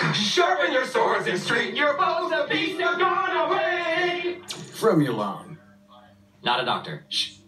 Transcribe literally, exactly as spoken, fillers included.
Sharpen your swords and straighten your bows. The beasts have gone away. Fremulon. Not a doctor. Shh.